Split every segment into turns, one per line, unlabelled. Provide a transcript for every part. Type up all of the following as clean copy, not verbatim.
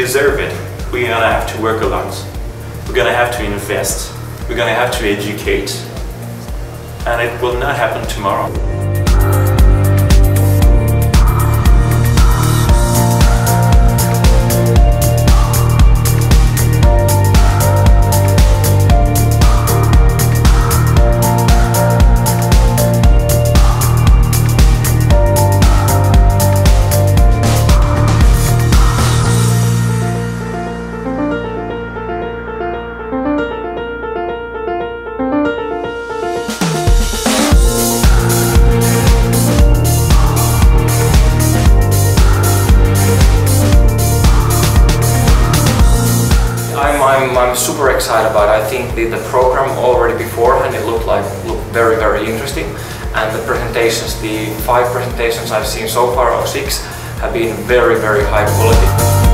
deserve it, we're gonna have to work a lot. We're gonna have to invest. We're gonna have to educate. And it will not happen tomorrow.
I'm super excited about it. I think the program already beforehand, it looked very, very interesting. And the presentations, the 5 presentations I've seen so far, or 6, have been very, very high quality.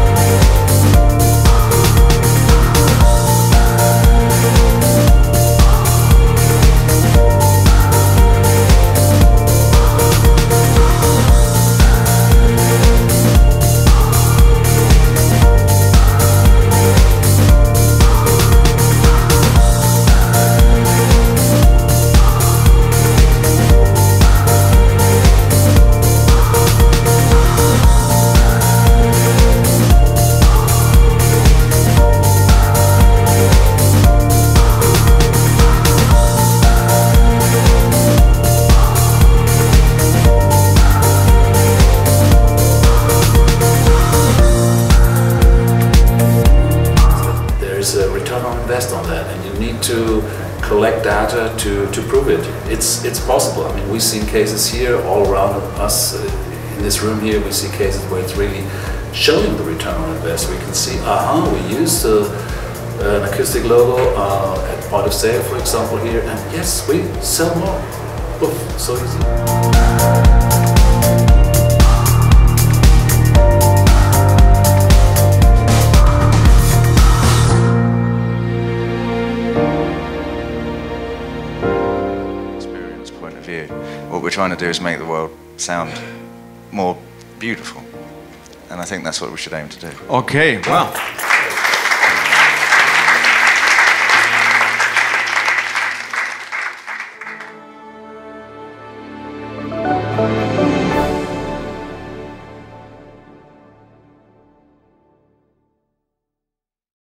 A return on invest on that, and you need to collect data to prove it. It's possible. I mean, we've seen cases here all around us in this room here. We see cases where it's really showing the return on invest. We can see, we used an acoustic logo at point of sale, for example, here, and yes, we sell more. Oof, so easy.
Point of view. What we're trying to do is make the world sound more beautiful, and I think that's what we should aim to do.
Okay, wow.